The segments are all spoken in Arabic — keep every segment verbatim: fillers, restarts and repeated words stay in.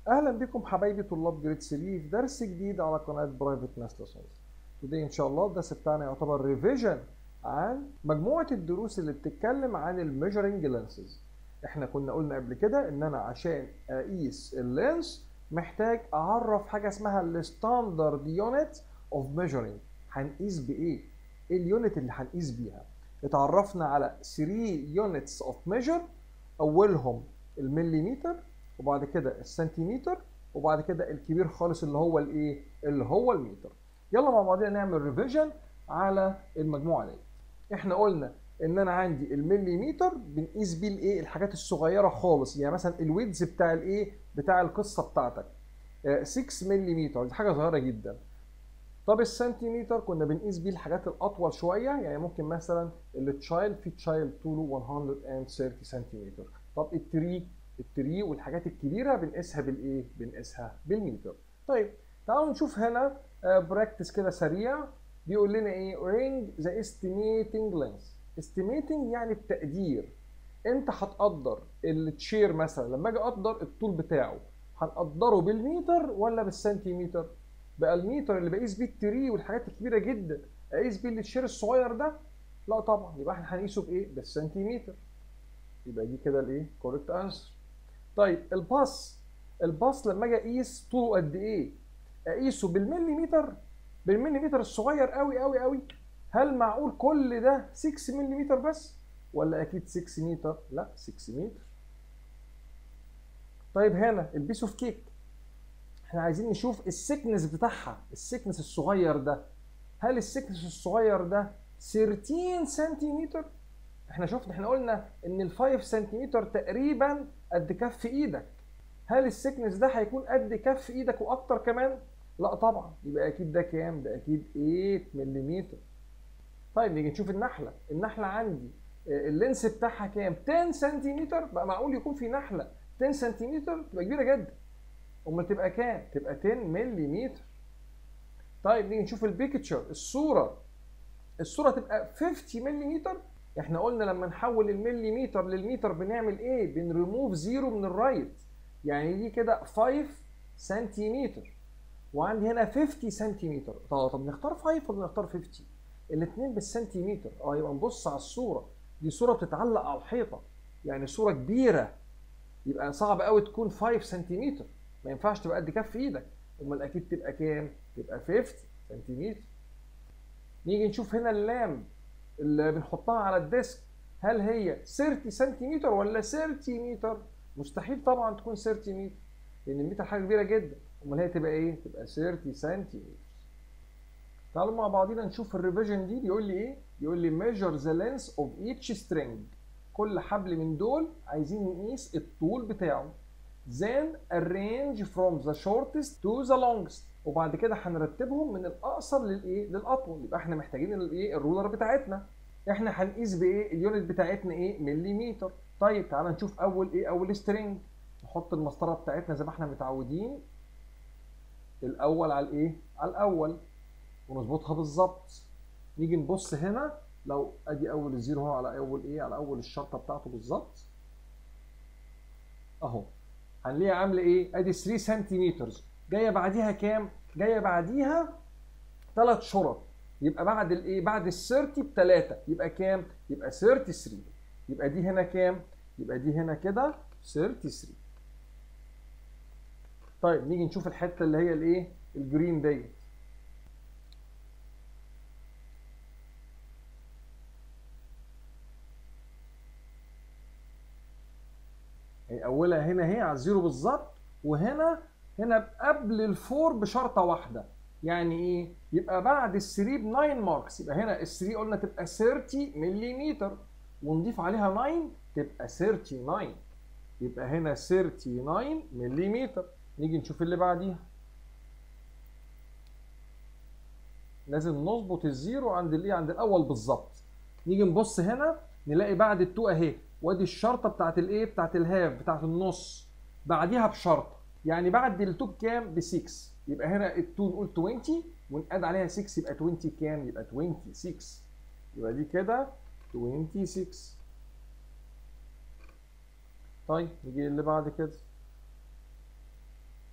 اهلا بكم حبايبي طلاب جريد ثلاثة في درس جديد على قناه برايفت ماث ليسونز. توداي ان شاء الله الدرس بتاعنا يعتبر ريفيجن عن مجموعه الدروس اللي بتتكلم عن الميجرنج لينسز. احنا كنا قلنا قبل كده ان انا عشان اقيس اللينس محتاج اعرف حاجه اسمها الستاندرد يونت اوف ميجرنج. هنقيس بايه؟ ايه اليونت اللي هنقيس بيها؟ اتعرفنا على ثلاثة يونتس اوف ميجر، اولهم المليمتر، وبعد كده السنتيمتر، وبعد كده الكبير خالص اللي هو الايه؟ اللي هو المتر. يلا مع بعضنا نعمل ريفيجن على المجموعه دي. احنا قلنا ان انا عندي المليمتر بنقيس بيه الايه؟ الحاجات الصغيره خالص، يعني مثلا الويدز بتاع الايه؟ بتاع القصه بتاعتك ستة مليمتر، دي حاجه صغيره جدا. طب السنتيمتر كنا بنقيس بيه الحاجات الاطول شويه، يعني ممكن مثلا التشايلد، في تشايلد طوله مية وثلاثين سنتيمتر. طب التري التري والحاجات الكبيره بنقيسها بالايه؟ بنقيسها بالمتر. طيب تعالوا نشوف هنا براكتس كده سريع. بيقول لنا ايه؟ رينج ذا استيميتنج لينث. استيميتنج يعني التقدير. انت هتقدر التشير مثلا، لما اجي اقدر الطول بتاعه هنقدره بالمتر ولا بالسنتيمتر؟ بقى الميتر اللي بقيس بيه التري والحاجات الكبيره جدا اقيس بيه التشير الصغير ده؟ لا طبعا، يبقى احنا هنقيسه بايه؟ بالسنتيمتر. يبقى دي كده الايه؟ كوريكت انسر. طيب الباص، الباص لما اجي اقيس طوله قد ايه؟ اقيسه بالمليمتر؟ بالمليمتر الصغير قوي قوي قوي؟ هل معقول كل ده ستة مليمتر بس؟ ولا اكيد ستة متر؟ لا، ستة متر. طيب هنا البيس اوف كيك، احنا عايزين نشوف السكنس بتاعها، السكنس الصغير ده، هل السكنس الصغير ده تلتاشر سنتيمتر؟ احنا شفنا، احنا قلنا ان ال خمسة سنتيمتر تقريبا قد كف ايدك. هل السكنس ده هيكون قد كف ايدك واكتر كمان؟ لا طبعا، يبقى اكيد ده كام؟ ده اكيد تمانية مليمتر. طيب نيجي نشوف النحله. النحله عندي اللينس بتاعها كام؟ عشرة سنتيمتر. بقى معقول يكون في نحله عشرة سنتيمتر؟ تبقى كبيره جدا. امال تبقى كام؟ تبقى عشرة مليمتر. طيب نيجي نشوف البيكتشر، الصوره. الصوره تبقى خمسين مليمتر. احنا قلنا لما نحول المليمتر للمتر بنعمل ايه؟ بنريموف زيرو من الرايت، يعني دي كده خمسة سنتيمتر، وعندي هنا خمسين سنتيمتر. طب طب نختار خمسة ولا نختار خمسين؟ الاثنين بالسنتيمتر. اه يبقى نبص على الصوره دي، صوره بتتعلق على الحيطه، يعني صوره كبيره، يبقى صعب قوي تكون خمسة سنتيمتر، ما ينفعش تبقى قد كف ايدك. امال اكيد تبقى كام؟ تبقى خمسين سنتيمتر. نيجي نشوف هنا اللام اللي بنحطها على الديسك، هل هي تلاتين سنتيمتر ولا تلاتين متر؟ مستحيل طبعا تكون تلاتين متر، لان المتر حاجه كبيره جدا. امال هي تبقى ايه؟ تبقى تلاتين سنتيمتر. تعالوا مع بعضينا نشوف الريفيجن دي. بيقول لي ايه؟ بيقول لي measure the length of each string. كل حبل من دول عايزين نقيس الطول بتاعه. then arrange from the shortest to the longest. وبعد كده هنرتبهم من الاقصر للايه؟ للاطول. يبقى احنا محتاجين الايه؟ الرولر بتاعتنا. احنا هنقيس بايه؟ اليونت بتاعتنا ايه؟ مليمتر. طيب تعالى نشوف اول ايه؟ اول سترينج. نحط المسطره بتاعتنا زي ما احنا متعودين، الاول على الايه؟ على الاول، ونظبطها بالظبط. نيجي نبص هنا، لو ادي اول الزيرو اهو على اول ايه؟ على اول الشرطه بتاعته بالظبط اهو، هنلاقيها عامله ايه؟ ادي تلاتة سنتيمتر. جايه بعديها كام؟ جايه بعديها ثلاث شرط. يبقى بعد الايه؟ بعد ال ثلاثين بثلاثه، يبقى كام؟ يبقى تلاتة وتلاتين. يبقى دي هنا كام؟ يبقى دي هنا كده تلاتة وتلاتين. طيب نيجي نشوف الحته اللي هي الايه؟ الجرين ديت. يعني اولها هنا اهي على الزيرو بالظبط، وهنا هنا قبل الفور بشرطه واحده. يعني ايه؟ يبقى بعد الثري ب تسعة ماركس. يبقى هنا الثري قلنا تبقى تلاتين مليمتر، ونضيف عليها تسعة تبقى تسعة وثلاثين. يبقى هنا تسعة وثلاثين مليمتر. نيجي نشوف اللي بعديها. لازم نظبط الزيرو عند الايه؟ عند الاول بالظبط. نيجي نبص هنا نلاقي بعد التو اهي، وادي الشرطه بتاعت الايه؟ بتاعت الهاف، بتاعت النص، بعديها بشرطه. يعني بعد التو بكام؟ ب ستة. يبقى هنا التو نقول عشرين، ونقاد عليها ستة، يبقى عشرين كام؟ يبقى ستة وعشرين. يبقى دي كده ستة وعشرين. طيب نيجي اللي بعد كده.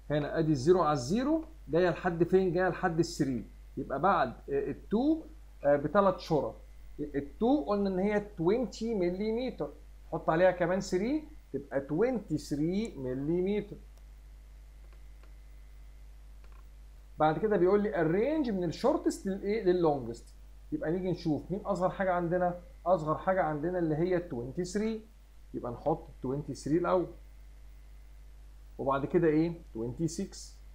هنا ادي الزيرو على الزيرو جايه لحد فين؟ جايه لحد ال ثلاثة، يبقى بعد ال اتنين بثلاث شرط. ال اتنين قلنا ان هي عشرين ملم، حط عليها كمان ثلاثة تبقى ثلاثة وعشرين ملم. بعد كده بيقول لي الرينج من الشورتست للايه؟ لللونجست. يبقى نيجي نشوف مين اصغر حاجه عندنا؟ اصغر حاجه عندنا اللي هي ثلاثة وعشرين، يبقى نحط ثلاثة وعشرين الاول، وبعد كده ايه؟ ستة وعشرين،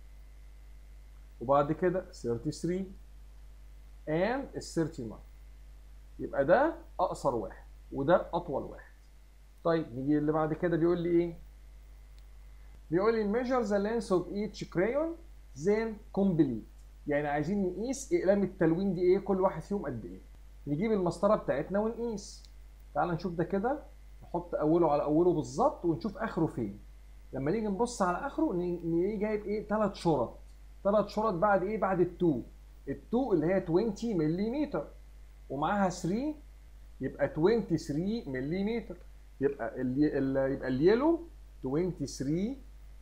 وبعد كده ثلاثة وثلاثين and ال تسعة وثلاثين. يبقى ده اقصر واحد وده اطول واحد. طيب نيجي اللي بعد كده بيقول لي ايه؟ بيقول لي measure the length of each crayon then complete. يعني عايزين نقيس اقلام التلوين دي ايه؟ كل واحد فيهم قد ايه؟ نجيب المسطره بتاعتنا ونقيس. تعال نشوف ده كده، نحط اوله على اوله بالظبط ونشوف اخره فين. لما نيجي نبص على اخره نلاقيه جايب ايه؟ ثلاث شرط. ثلاث شرط بعد ايه؟ بعد التو. التو اللي هي عشرين ملم، ومعاها ثلاثة يبقى ثلاثة وعشرين ملم. يبقى ال يبقى اليلو ثلاثة وعشرين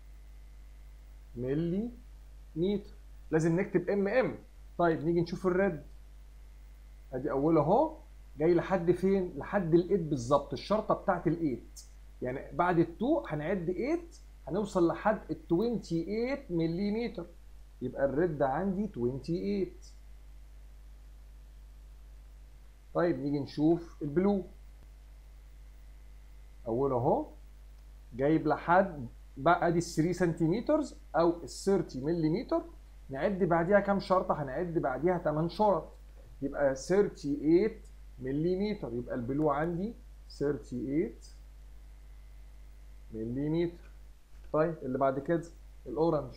ملم. لازم نكتب ام ام. طيب نيجي نشوف الريد. ادي اوله اهو جاي لحد فين؟ لحد الايت بالظبط، الشرطه بتاعت الايت. يعني بعد التو هنعد ثمانية هنوصل لحد ال ثمانية وعشرين ملم. يبقى الريد عندي ثمانية وعشرين. طيب نيجي نشوف البلو. اوله اهو جايب لحد بقى ادي ال ثلاثة سنتيمتر او ال ثلاثين ملم. نعد بعديها كام شرطه؟ هنعد بعديها ثمانية شرط، يبقى ثمانية وثلاثين ملم. يبقى البلو عندي ثمانية وثلاثين ملم. طيب اللي بعد كده الاورنج.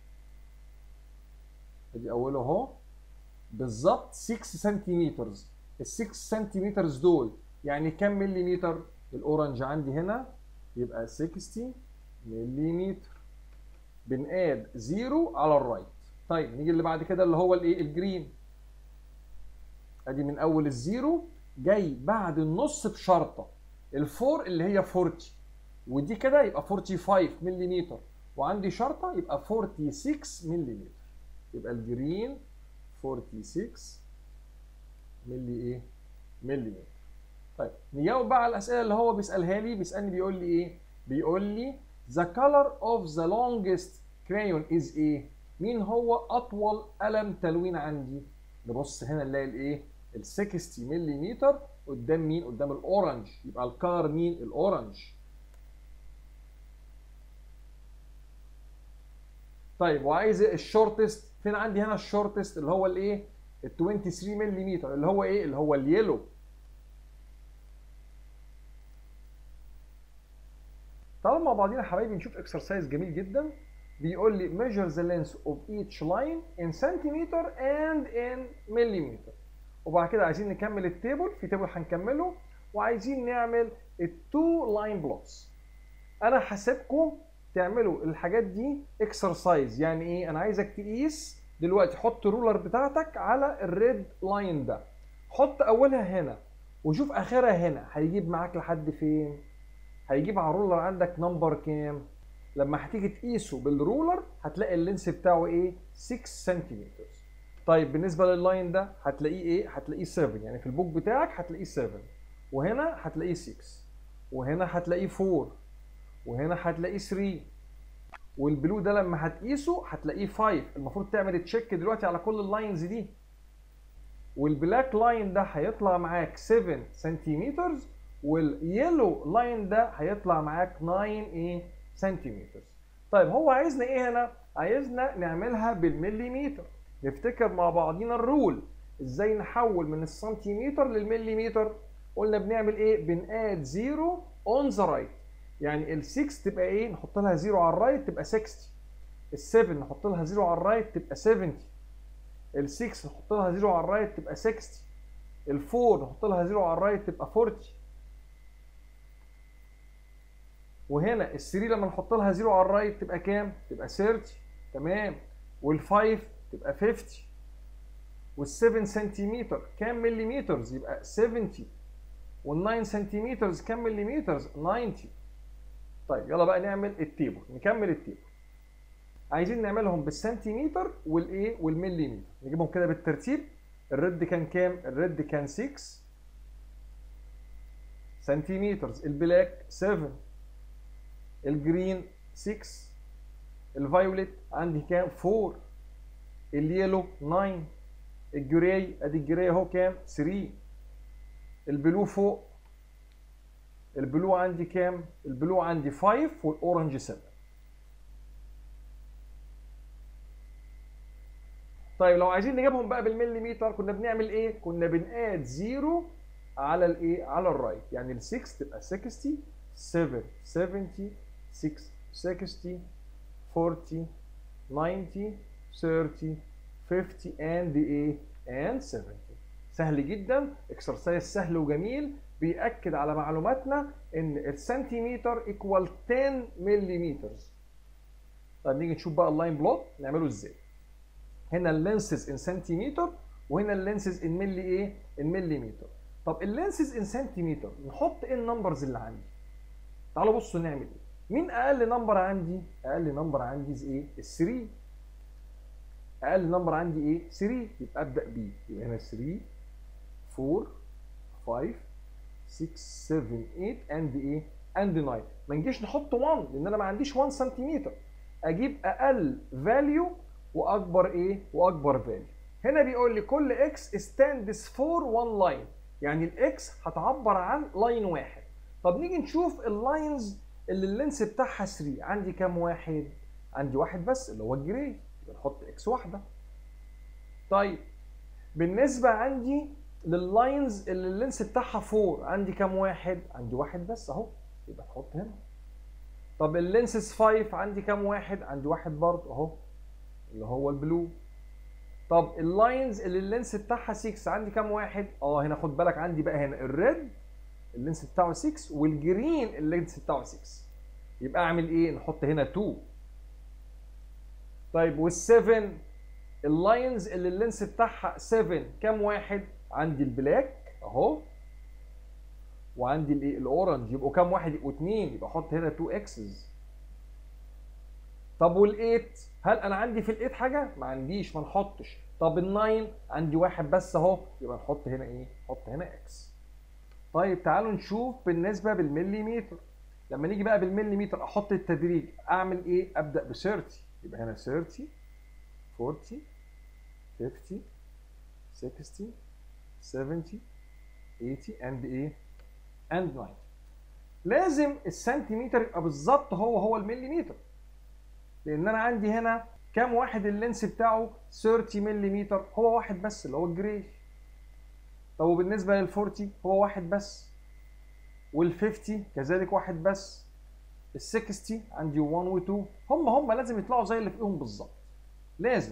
ادي اوله اهو بالظبط ستة سنتيمتر. ال ستة سنتيمتر دول يعني كام مليمتر؟ الاورنج عندي هنا يبقى ستين ملم. بنقاد زيرو على الرايت. طيب نيجي اللي بعد كده اللي هو الايه؟ الجرين. ادي من اول الزيرو جاي بعد النص بشرطه الفور اللي هي أربعين، ودي كده يبقى خمسة وأربعين ملم، وعندي شرطه يبقى ستة وأربعين ملم. يبقى الجرين ستة وأربعين ملي ايه؟ ملم. طيب نجاوب بقى على الاسئله اللي هو بيسالها لي. بيسالني بيقول لي ايه؟ بيقول لي the color of the longest crayon is ايه؟ مين هو اطول قلم تلوين عندي؟ نبص هنا نلاقي الايه؟ ال ستين ملم قدام مين؟ قدام الاورنج. يبقى الكلر مين؟ الاورنج. طيب وعايز الشورتست فين عندي؟ هنا الشورتست اللي هو الايه؟ ال ثلاثة وعشرين ملم اللي هو ايه؟ اللي هو اليلو. تعالوا مع بعضينا يا حبايبي نشوف اكسرسايز جميل جدا. بيقول لي measure the length of each line in centimeter and in millimeter. وبعد كده عايزين نكمل التيبل، في تيبل هنكمله، وعايزين نعمل التو لاين بلوكس. انا حاسبكم تعملوا الحاجات دي اكسرسايز. يعني ايه؟ انا عايزك تقيس دلوقتي، حط الرولر بتاعتك على الريد لاين ده، حط اولها هنا وشوف اخرها هنا، هيجيب معاك لحد فين؟ هيجيب على الرولر عندك نمبر كام؟ لما هتيجي تقيسه بالرولر هتلاقي اللينس بتاعه ايه؟ ستة سنتيمتر. طيب بالنسبه لللاين ده هتلاقيه ايه؟ هتلاقيه سبعة، يعني في البوك بتاعك هتلاقيه سبعة، وهنا هتلاقيه ستة، وهنا هتلاقيه أربعة، وهنا هتلاقيه ثلاثة، والبلو ده لما هتقيسه هتلاقيه خمسة. المفروض تعمل تشيك دلوقتي على كل اللاينز دي. والبلاك لاين ده هيطلع معاك سبعة سنتيمتر، واليلو لاين ده هيطلع معاك تسعة ايه سنتيمتر. طيب هو عايزنا ايه هنا؟ عايزنا نعملها بالمليمتر. نفتكر مع بعضينا الرول ازاي نحول من السنتيمتر للمليمتر. قلنا بنعمل ايه؟ بنقاد زيرو اون ذا رايت. يعني ال ستة تبقى ايه؟ نحط لها زيرو على الرايت تبقى ستين. ال سبعة نحط لها زيرو على الرايت تبقى سبعين. ال ستة نحط لها زيرو على الرايت تبقى ستين. ال أربعة نحط لها زيرو على الرايت تبقى أربعين. وهنا ال ثلاثة لما نحط لها زيرو على الرايت تبقى كام؟ تبقى ثلاثين. تمام. وال خمسة تبقى خمسين. وال سبعة سنتيمتر كام مليمتر؟ يبقى سبعين. وال تسعة سنتيمتر كام مليمتر؟ تسعين. طيب يلا بقى نعمل التيبل، نكمل التيبل. عايزين نعملهم بالسنتيمتر والايه والمليمتر. نجيبهم كده بالترتيب. الريد كان كام؟ الريد كان ستة سنتيمتر، البلاك سبعة، الجرين ستة، الفايوليت عندي كام؟ أربعة، اليلو تسعة، الجراي ادي الجراي اهو كام؟ ثلاثة، البلو فوق، البلو عندي كام؟ البلو عندي خمسة والاورنج سبعة. طيب لو عايزين نجيبهم بقى بالمليمتر كنا بنعمل ايه؟ كنا بنقاد صفر على الايه؟ على الرايت، يعني ال ستة تبقى ستين، سبعة سبعين، ستة ستين، أربعين، تسعين، ثلاثين، خمسين and ايه؟ and سبعين. سهل جدا، اكسرسايز سهل وجميل بيأكد على معلوماتنا ان السنتيمتر ايكوال عشرة مليمتر. طيب نيجي نشوف بقى اللاين بلوت نعمله ازاي. هنا اللينسز ان سنتيمتر وهنا اللينسز ان ملي ايه؟ ان مليمتر. طب اللينسز ان سنتيمتر نحط ايه النمبرز اللي عندي؟ تعالوا بصوا نعمل ايه. مين اقل نمبر عندي؟ اقل نمبر عندي ايه؟ ال ثلاثة. اقل نمبر عندي ايه؟ ثلاثة، يبقى ابدا بيه. يبقى هنا ثلاثة، أربعة، خمسة، ستة، سبعة، تمانية اند ايه؟ اند تسعة. ما نجيش نحط واحد لان انا ما عنديش واحد سنتيمتر. اجيب اقل فاليو واكبر ايه؟ واكبر فاليو. هنا بيقول لي كل اكس ستاندز فور وان لاين، يعني الاكس هتعبر عن لاين واحد. طب نيجي نشوف اللاينز اللي اللينس بتاعها ثلاثة. عندي كام واحد؟ عندي واحد بس اللي هو الجراي، يبقى نحط اكس واحده. طيب بالنسبه عندي لللاينز اللي اللينس بتاعها أربعة، عندي كام واحد؟ عندي واحد بس اهو، يبقى نحط هنا. طب اللينسز خمسة عندي كام واحد؟ عندي واحد برضه اهو اللي هو البلو. طب اللاينز اللي اللينس بتاعها ستة عندي كام واحد؟ اه هنا خد بالك عندي بقى هنا الريد اللينس بتاعه ستة والجرين اللينس بتاعه ستة، يبقى اعمل ايه؟ نحط هنا اتنين. طيب والسبعة اللاينز اللي اللينس بتاعها سبعة كام واحد؟ عندي البلاك اهو وعندي الايه؟ الاورنج، يبقوا كام واحد؟ يبقوا اتنين، يبقى احط هنا اتنين اكسز. طب والإيت هل انا عندي في الإيت حاجه؟ ما عنديش، ما نحطش. طب الناين عندي واحد بس اهو، يبقى نحط هنا ايه؟ نحط هنا اكس. طيب تعالوا نشوف بالنسبه بالمليمتر. لما نيجي بقى بالمليمتر احط التدريج، اعمل ايه؟ ابدا ب ثلاثين، يبقى هنا ثلاثين، أربعين، خمسين، ستين، سبعين، تمانين اند ايه؟ اند تسعين. لازم السنتيمتر يبقى بالظبط هو هو المليمتر، لان انا عندي هنا كام واحد اللينس بتاعه؟ ثلاثين مليمتر، هو واحد بس اللي هو الجراي. طب وبالنسبه لل أربعين هو واحد بس، وال خمسين كذلك واحد بس، ال ستين عندي واحد و اتنين، هم هم لازم يطلعوا زي اللي فوقهم بالظبط. لازم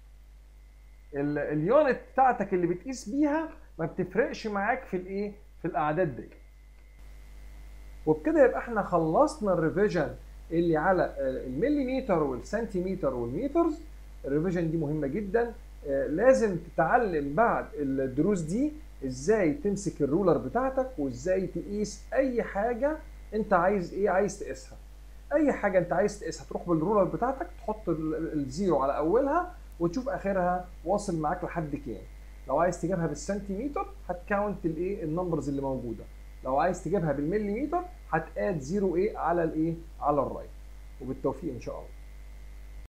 اليونت بتاعتك اللي بتقيس بيها ما بتفرقش معاك في الايه؟ في الاعداد دي. وبكده يبقى احنا خلصنا الريفيجن اللي على المليمتر والسنتيمتر والمترز. الريفيجن دي مهمه جدا، لازم تتعلم بعد الدروس دي ازاي تمسك الرولر بتاعتك وازاي تقيس اي حاجه انت عايز ايه؟ عايز تقيسها. اي حاجه انت عايز تقيسها تروح بالرولر بتاعتك تحط الزيرو على اولها وتشوف اخرها واصل معاك لحد كام. لو عايز تجيبها بالسنتيمتر هتكاونت الايه؟ النمبرز اللي موجوده. لو عايز تجيبها بالمليمتر هتقاد زيرو ايه؟ على الايه؟ على الرايت. وبالتوفيق ان شاء الله.